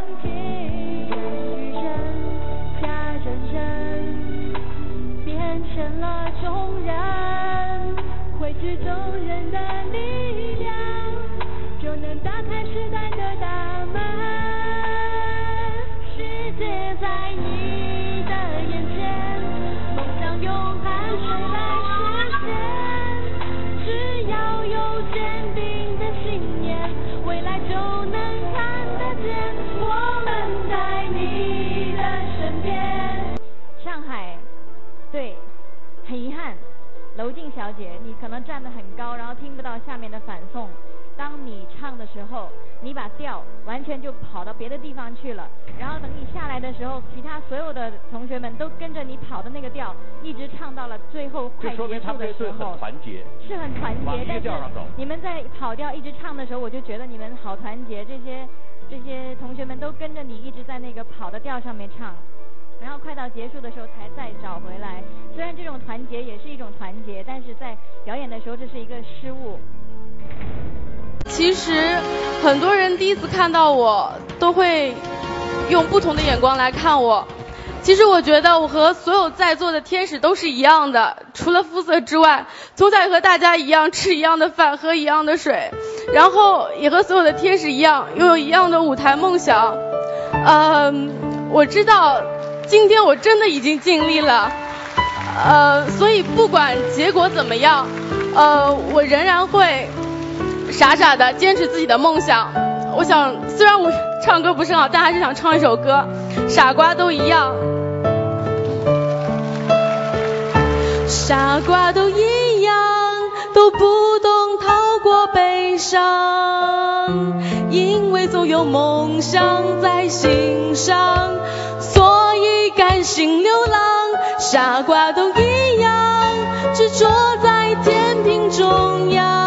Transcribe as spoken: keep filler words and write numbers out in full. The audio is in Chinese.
情，虚真假真真，变成了众人，汇聚众人的力量，就能打开时代的大门。世界在你的眼前，梦想用汗水来实现，只要有坚定的信念，未来就能看得见，我们在你的身边。上海，对，很遗憾，娄静小姐，你可能站得很高，然后听不到下面的反送。当你唱的时候，你把调完全就跑到别的地方去了，然后等你下来的时候，其他所有的同学们都跟着你跑的那个调，一直唱到了最后快结束的时候。 这说明他们这队很团结， 是很团结。但是你们在跑调一直唱的时候，我就觉得你们好团结，这些这些同学们都跟着你一直在那个跑的调上面唱。然后快到结束的时候才再找回来，虽然这种团结也是一种团结，但是在表演的时候这是一个失误。 其实很多人第一次看到我都会用不同的眼光来看我，其实我觉得我和所有在座的天使都是一样的，除了肤色之外，从小和大家一样吃一样的饭，喝一样的水，然后也和所有的天使一样拥有一样的舞台梦想。嗯，我知道今天我真的已经尽力了，呃，所以不管结果怎么样，呃，我仍然会傻傻的坚持自己的梦想。我想，虽然我唱歌不是很好，但还是想唱一首歌，傻瓜都一样。傻瓜都一样，都不懂逃过悲伤，因为总有梦想在心上，所以甘心流浪。傻瓜都一样，执着在天平中央。